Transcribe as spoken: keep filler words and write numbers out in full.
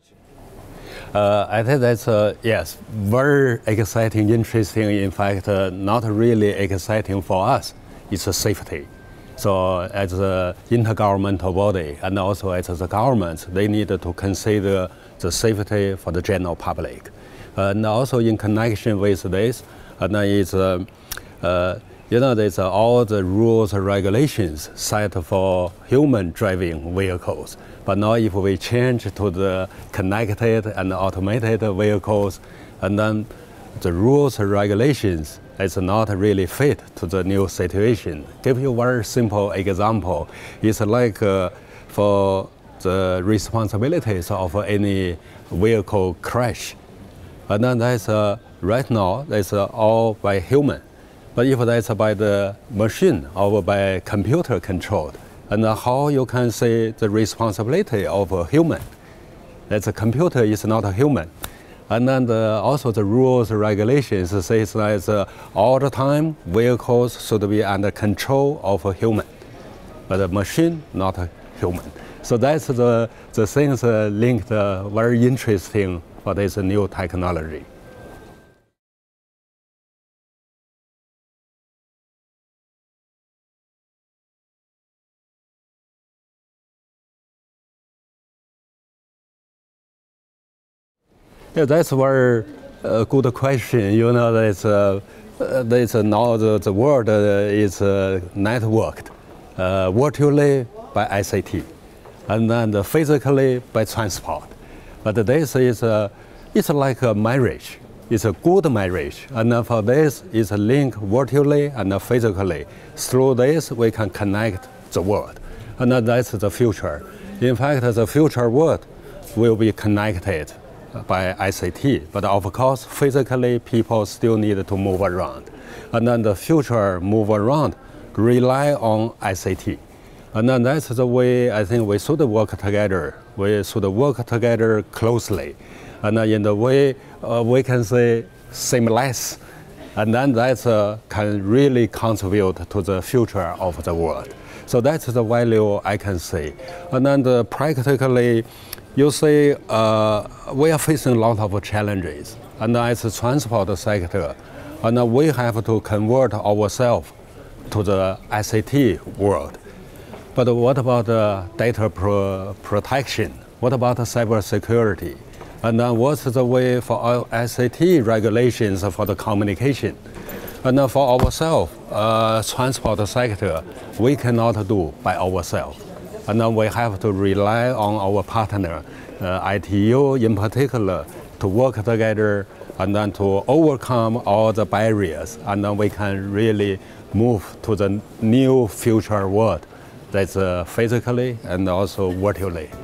Uh, I think that's, uh, yes, very exciting, interesting, in fact, uh, not really exciting for us. It's a safety. So as an intergovernmental body and also as the governments, they need to consider the safety for the general public. And also in connection with this, and it's, uh, uh, you know, there's uh, all the rules and regulations set for human driving vehicles. But now if we change to the connected and automated vehicles, and then the rules and regulations is not really fit to the new situation. Give you a very simple example. It's like uh, for the responsibilities of any vehicle crash. And then that's uh, right now, that's uh, all by human. But if that's by the machine or by computer controlled, and how you can say the responsibility of a human? That the computer is not a human. And then the, also the rules and regulations says that uh, all the time vehicles should be under control of a human, but a machine not a human. So that's the, the things uh, linked uh, very interesting for this new technology. Yeah, that's a very uh, good question. You know, that's, uh, uh, that's uh, now the, the world uh, is uh, networked uh, virtually by I C T, and then uh, physically by transport. But this is uh, it's like a marriage. It's a good marriage, and for this it's linked virtually and physically. Through this, we can connect the world, and that's the future. In fact, the future world will be connected by I C T, but of course, physically, people still need to move around. And then the future move around rely on I C T. And then that's the way I think we should work together. We should work together closely. And in the way uh, we can say seamless. And then that uh, can really contribute to the future of the world. So that's the value I can say. And then the practically, you see, uh, we are facing a lot of challenges, and as a transport sector, and we have to convert ourselves to the I C T world. But what about uh, data pro protection? What about cyber security? And then what's the way for our I C T regulations for the communication? And then for ourselves, uh, transport sector, we cannot do by ourselves. And then we have to rely on our partner, uh, I T U in particular, to work together and then to overcome all the barriers. And then we can really move to the new future world that's uh, physically and also virtually.